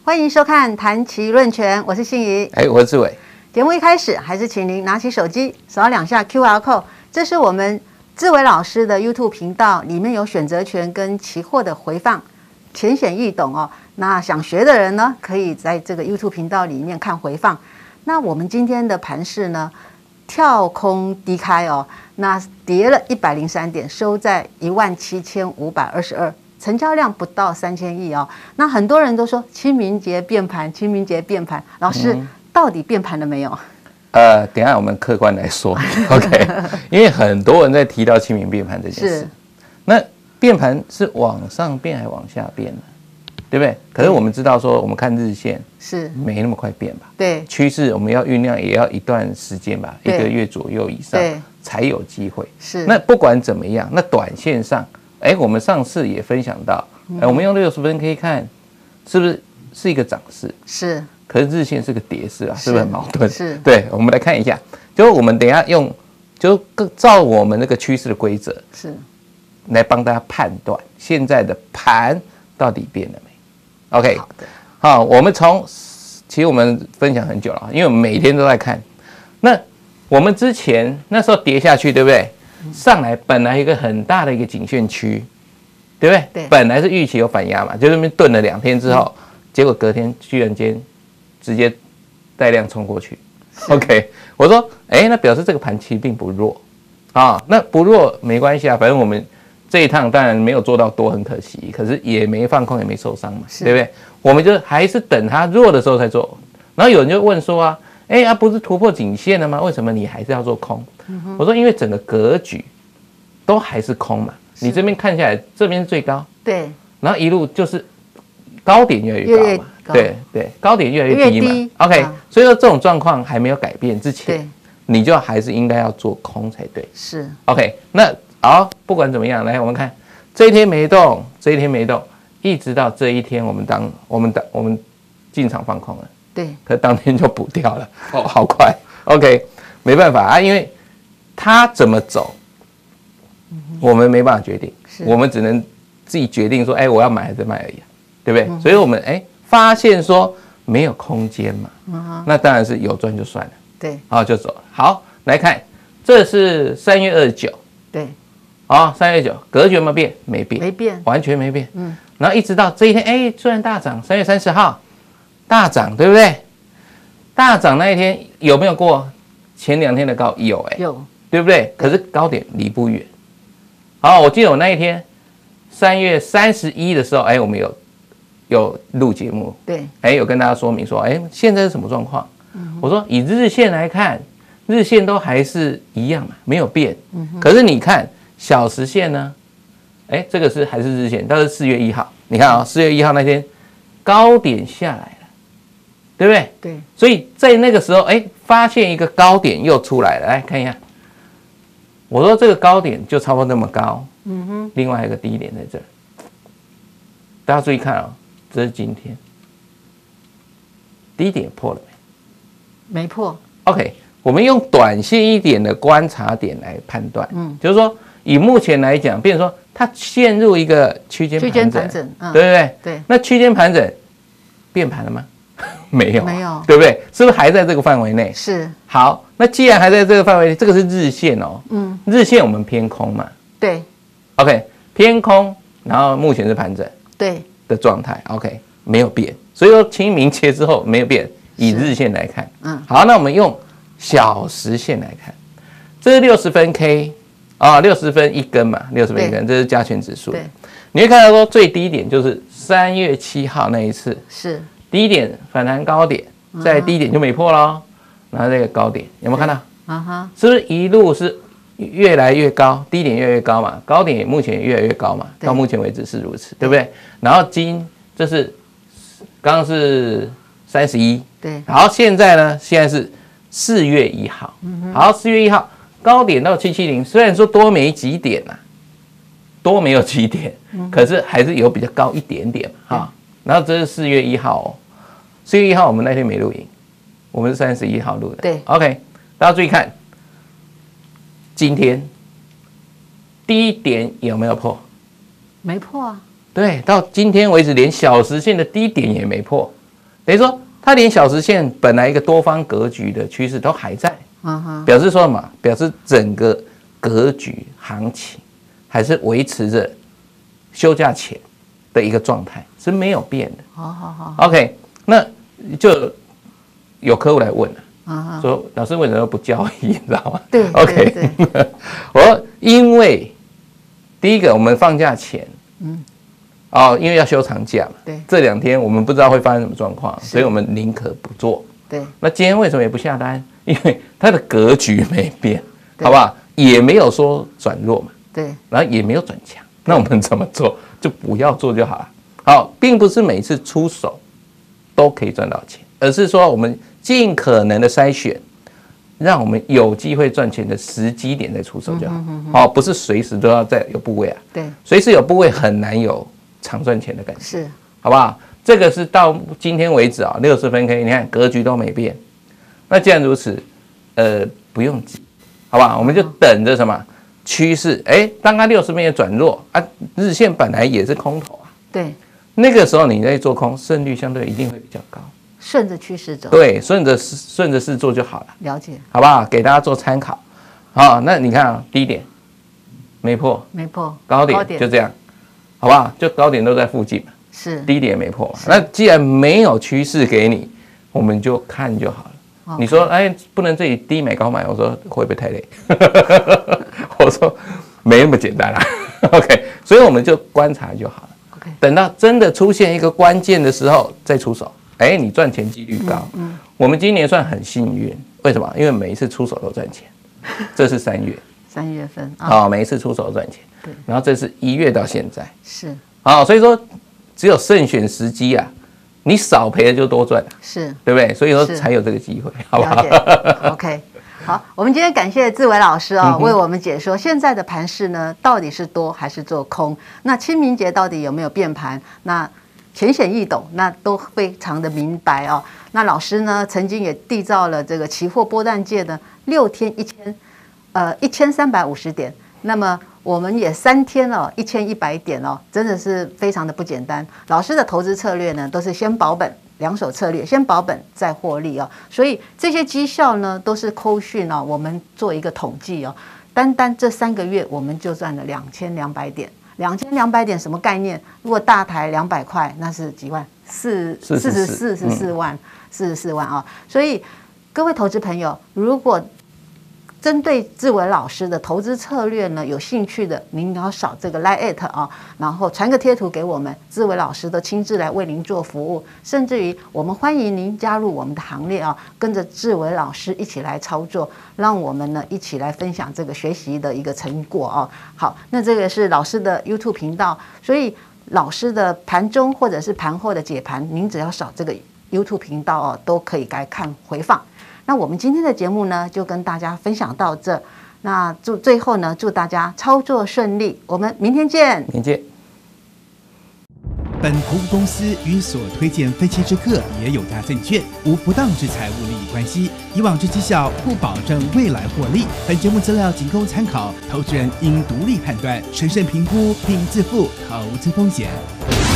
欢迎收看《谈棋论拳》，我是心怡， 我是志伟。 节目一开始，还是请您拿起手机扫2下 QR code， 这是我们志伟老师的 YouTube 频道，里面有选择权跟期货的回放，浅显易懂哦。那想学的人呢，可以在这个 YouTube 频道里面看回放。那我们今天的盘势呢，跳空低开哦，那跌了103点，收在17522。成交量不到3000亿哦，那很多人都说清明节变盘，清明节变盘，老师、到底变盘了没有？ 等一下我们客观来说，OK， 因为很多人在提到清明变盘这件事，那变盘是往上变还是往下变呢？对不对？可是我们知道说，我们看日线是没那么快变吧？对，趋势我们要酝酿也要一段时间吧，1个月左右以上才有机会。是，那不管怎么样，那短线上。我们上次也分享到，我们用60分 K 看，是不是是一个涨势？是，可是日线是个跌势啊，是不是很矛盾？是，对，我们来看一下，就我们等一下用，就照我们那个趋势的规则，是，来帮大家判断现在的盘到底变了没 ？OK， 好，我们其实我们分享很久了，因为我们每天都在看，那我们之前那时候跌下去，对不对？上来本来一个很大的一个颈线区，对不对？对，本来是预期有反压嘛，就那边顿了2天之后，结果隔天居然间直接带量冲过去。OK， 我说，那表示这个盘其实并不弱啊，那不弱没关系啊，反正我们这一趟当然没有做到多，很可惜，可是也没放空，也没受伤嘛，对不对？我们就还是等它弱的时候才做。然后有人就问说啊，不是突破颈线了吗？为什么你还是要做空？我说因为整个格局都还是空嘛，你这边看下来，这边是最高，对，然后一路就是高点越来越高嘛，对，高点越来越低嘛。OK， 所以说这种状况还没有改变之前，你就还是应该要做空才对。是 OK， 那好，不管怎么样，来我们看这一天没动，这一天没动，一直到这一天我们进场放空了，对，可当天就补掉了，好快。OK， 没办法啊，因为它怎么走，我们没办法决定，我们只能自己决定说，我要买还是卖而已，对不对？所以我们发现说没有空间嘛，那当然是有赚就算了，对，然后就走了。好，来看，这是3月29，对，好，3月9，格局有没有变？没变，没变，完全没变。然后一直到这一天，虽然大涨，3月30号大涨，对不对？大涨那一天有没有过前2天的高？有，有。对不对？可是高点离不远。好，我记得我那一天3月31的时候，我们有录节目，对，有跟大家说明说，现在是什么状况？我说以日线来看，日线都还是一样嘛，没有变。可是你看小时线呢？这个还是日线，但是4月1号，你看4月1号那天高点下来了，对不对？对。所以在那个时候，发现一个高点又出来了，来看一下。我说这个高点就差不多那么高，另外还有一个低点在这儿，大家注意看哦，这是今天，低点破了没？没破。OK， 我们用短线一点的观察点来判断，就是说以目前来讲，比如说它陷入一个区间盘整，对不对？对。那区间盘整变盘了吗？没有，没有，对不对？是不是还在这个范围内？是。好，那既然还在这个范围内，这个是日线哦。日线我们偏空嘛。对。OK， 偏空，然后目前是盘整。对。的状态 ，OK， 没有变。所以说清明节之后没有变，以日线来看。好，那我们用小时线来看，这是60分 K 啊，60分一根嘛，60分一根，这是加权指数。对。你会看到说最低点就是3月7号那一次。是。低点反弹高点，在低点就没破咯，然后这个高点有没有看到？是不是一路是越来越高，低点越来越高嘛，高点目前也越来越高嘛，到目前为止是如此，对不对？然后这是刚刚是31，对，好，现在呢，现在是4月1号，好，4月1号高点到770，虽然说多没几点啊，多没有几点，可是还是有比较高一点点哈。然后这是4月1号哦，4月1号我们那天没录影，我们是31号录的。对 ，OK， 大家注意看，今天低点有没有破？没破啊。对，到今天为止连小时线的低点也没破。 等于说它连小时线本来一个多方格局的趋势都还在，表示说嘛，表示整个格局行情还是维持着休假前的一个状态是没有变的。好 ，OK， 那就有客户来问了，说老师为什么不交易，你知道吗？ 对 ，OK， 我说因为第一个我们放假前，因为要休长假嘛， 对， 这2天我们不知道会发生什么状况，所以我们宁可不做。 对， 那今天为什么也不下单？因为它的格局没变，好不好？也没有说转弱嘛， 对， 然后也没有转强，那我们怎么做？就不要做就好了。好，并不是每次出手都可以赚到钱，而是说我们尽可能的筛选，让我们有机会赚钱的时机点再出手就好。好，不是随时都要再有部位啊。 对， 随时有部位很难有常赚钱的感觉， 是， 好不好？这个是到今天为止啊，60分 K， 你看格局都没变。那既然如此，不用急，好不好？我们就等着什么趋势？当它60分也转弱啊，日线本来也是空头啊， 对， 那个时候你在做空，胜率相对一定会比较高。 顺着趋势走， 对，顺着势做就好了， 了解， 好不好？给大家做参考。好，那你看啊，低点没破，高点就这样，好不好？就高点都在附近嘛， 是， 低点没破嘛。那既然没有趋势给你，我们就看就好了。你说，不能这里低买高买，我说会不会太累？我说没那么简单啦。OK， 所以我们就观察就好了。 OK， 等到真的出现一个关键的时候再出手，你赚钱几率高。我们今年算很幸运，为什么？因为每一次出手都赚钱。这是3月 ，3月份每一次出手都赚钱。 对， 然后这是1月到现在， 是所以说只有慎选时机啊。你少赔了就多赚， 是， 对不对？所以说才有这个机会，好不好 ？OK， 好，我们今天感谢志伟老师为我们解说现在的盘势呢，到底是多还是做空？那清明节到底有没有变盘？那浅显易懂，那都非常的明白哦。那老师呢，曾经也缔造了这个期货波段界的6天1350点，那么我们也3天1100点真的是非常的不简单。老师的投资策略呢，都是先保本，2手策略，先保本再获利所以这些绩效呢，都是扣讯我们做一个统计单这3个月我们就赚了2200点。2200点什么概念？如果大台200块，那是几万？44万所以各位投资朋友，如果针对志伟老师的投资策略呢，有兴趣的，您要扫这个 LINE@ 然后传个贴图给我们，志伟老师都亲自来为您做服务，甚至于我们欢迎您加入我们的行列跟着志伟老师一起来操作，让我们呢一起来分享这个学习的一个成果好，那这个是老师的 YouTube 频道，所以老师的盘中或者是盘后的解盘，您只要扫这个 YouTube 频道都可以来看回放。那我们今天的节目呢，就跟大家分享到这。那最后呢，祝大家操作顺利。我们明天见。 明天见。 本投资公司与所推荐分期之客也有大证券无不当之财务利益关系，以往之绩效不保证未来获利。本节目资料仅供参考，投资人应独立判断、审慎评估并自负投资风险。